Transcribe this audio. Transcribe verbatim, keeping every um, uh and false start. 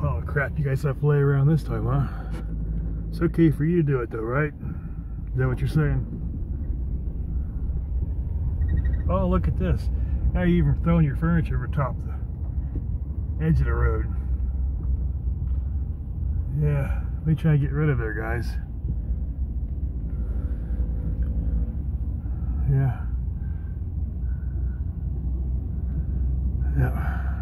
Oh crap, you guys have to lay around this time, huh? It's okay for you to do it though, right? Is that what you're saying? Oh, look at this. Now you're even throwing your furniture over top the edge of the road. Yeah, let me try to get rid of there, guys. Yeah. Yeah.